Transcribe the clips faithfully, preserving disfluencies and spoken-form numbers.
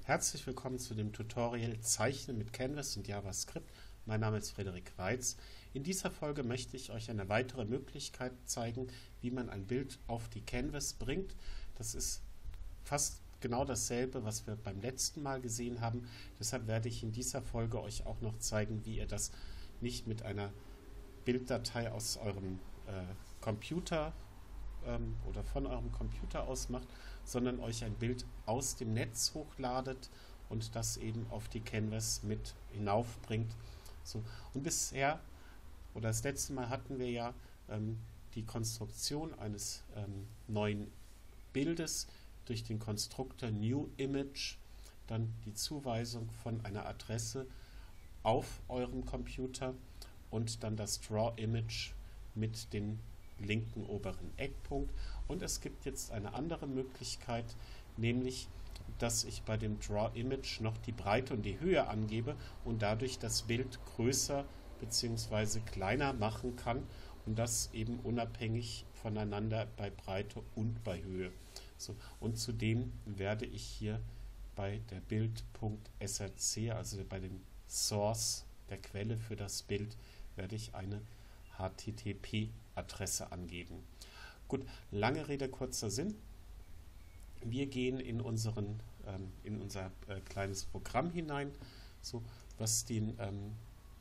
Herzlich willkommen zu dem Tutorial Zeichnen mit Canvas und JavaScript. Mein Name ist Frederik Weitz. In dieser Folge möchte ich euch eine weitere Möglichkeit zeigen, wie man ein Bild auf die Canvas bringt. Das ist fast genau dasselbe, was wir beim letzten Mal gesehen haben. Deshalb werde ich in dieser Folge euch auch noch zeigen, wie ihr das nicht mit einer Bilddatei aus eurem äh, Computer ähm, oder von eurem Computer aus macht, sondern euch ein Bild aus dem Netz hochladet und das eben auf die Canvas mit hinaufbringt. So. Und bisher, oder das letzte Mal hatten wir ja ähm, die Konstruktion eines ähm, neuen Bildes durch den Konstruktor NewImage, dann die Zuweisung von einer Adresse auf eurem Computer und dann das DrawImage mit dem linken oberen Eckpunkt. Und es gibt jetzt eine andere Möglichkeit, nämlich, dass ich bei dem DrawImage noch die Breite und die Höhe angebe und dadurch das Bild größer bzw. kleiner machen kann und das eben unabhängig voneinander bei Breite und bei Höhe. So, und zudem werde ich hier bei der Bild.src, also bei dem Source, der Quelle für das Bild, werde ich eine H T T P-Adresse angeben. Gut, lange Rede, kurzer Sinn. Wir gehen in, unseren, ähm, in unser äh, kleines Programm hinein. So, was die ähm,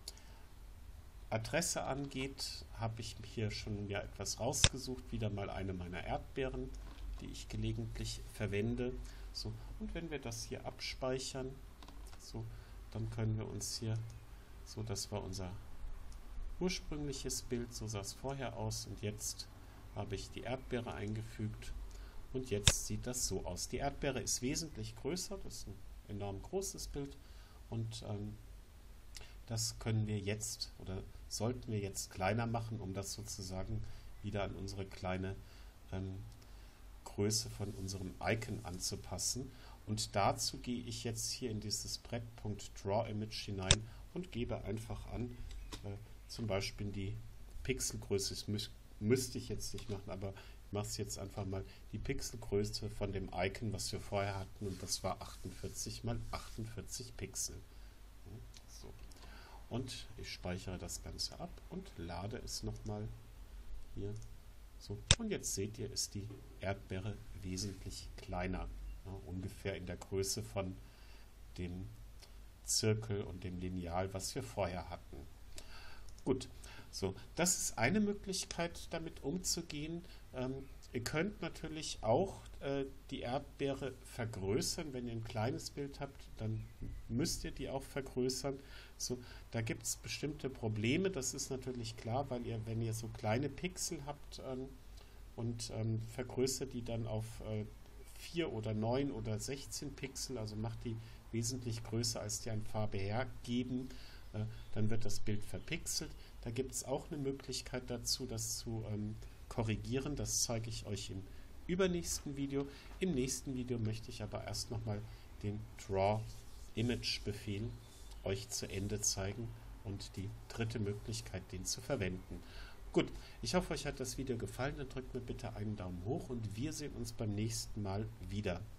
Adresse angeht, habe ich hier schon ja etwas rausgesucht. Wieder mal eine meiner Erdbeeren, die ich gelegentlich verwende. So, und wenn wir das hier abspeichern, so, dann können wir uns hier, so, das war unser ursprüngliches Bild, so sah es vorher aus und jetzt habe ich die Erdbeere eingefügt und jetzt sieht das so aus. Die Erdbeere ist wesentlich größer, das ist ein enorm großes Bild und ähm, das können wir jetzt oder sollten wir jetzt kleiner machen, um das sozusagen wieder an unsere kleine ähm, Größe von unserem Icon anzupassen. Und dazu gehe ich jetzt hier in dieses Brett.DrawImage hinein und gebe einfach an, äh, zum Beispiel die Pixelgröße, das mü müsste ich jetzt nicht machen, aber ich mache es jetzt einfach mal, die Pixelgröße von dem Icon, was wir vorher hatten, und das war achtundvierzig mal achtundvierzig Pixel. So. Und ich speichere das Ganze ab und lade es nochmal hier. So. Und jetzt seht ihr, ist die Erdbeere wesentlich kleiner, ja, ungefähr in der Größe von dem Zirkel und dem Lineal, was wir vorher hatten. Gut, so, das ist eine Möglichkeit, damit umzugehen. Ähm, ihr könnt natürlich auch äh, die Erdbeere vergrößern. Wenn ihr ein kleines Bild habt, dann müsst ihr die auch vergrößern. So, da gibt es bestimmte Probleme, das ist natürlich klar, weil ihr, wenn ihr so kleine Pixel habt ähm, und ähm, vergrößert die dann auf äh, vier oder neun oder sechzehn Pixel, also macht die wesentlich größer, als die an Farbe hergeben, äh, dann wird das Bild verpixelt. Da gibt es auch eine Möglichkeit dazu, das zu ähm, korrigieren. Das zeige ich euch im übernächsten Video. Im nächsten Video möchte ich aber erst nochmal den DrawImage-Befehl euch zu Ende zeigen und die dritte Möglichkeit, den zu verwenden. Gut, ich hoffe, euch hat das Video gefallen. Dann drückt mir bitte einen Daumen hoch und wir sehen uns beim nächsten Mal wieder.